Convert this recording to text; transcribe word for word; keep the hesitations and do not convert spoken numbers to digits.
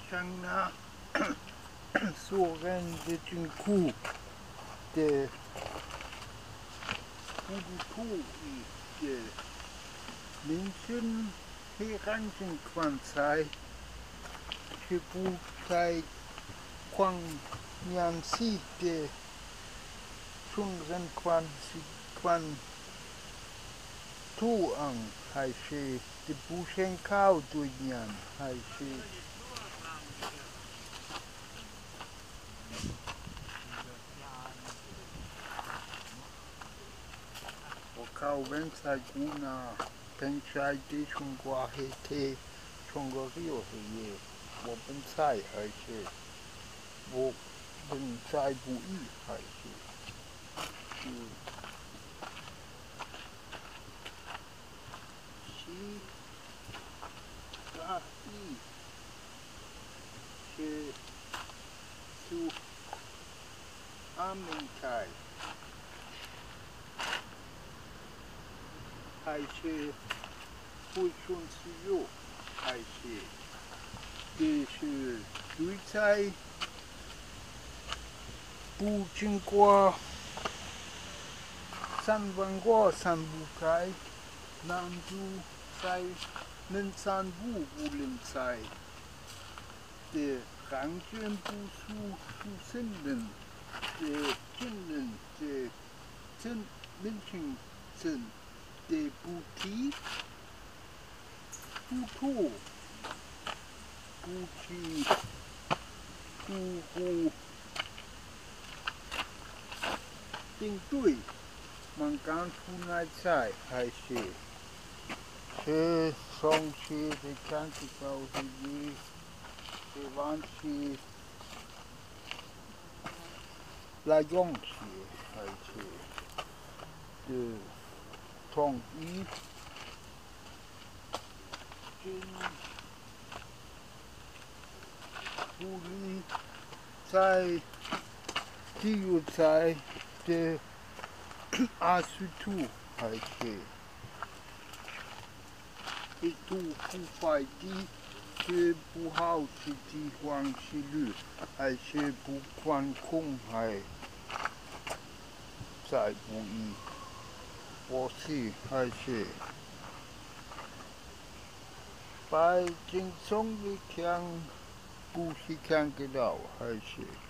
想拿所人的军库的糊涂的民生黑暗性矿材，去不在矿年系的中人矿是矿土昂还是的不先靠对年还是。 我靠，文在古那平在的中国黑铁，中国有黑夜，我本在还是我本在不义还是是西加一是苏阿明台。 还是不顺自由，还是这是对在不经过三万过三不开，南住在能三步不能在的汉卷不出出生人的真人的真人性真。 的不提不吐不提不不应对，man kan vanuit zij hij zegt. Ze soms de kanten over je, de wangshe, liao hij zegt. De rong i, ching, guih, zij, jiao zij, de asutu hij zegt. 一度不快的是不好吃的黄是绿，还是不管空还在不义，我是还是把轻松的强，不是强给到还是。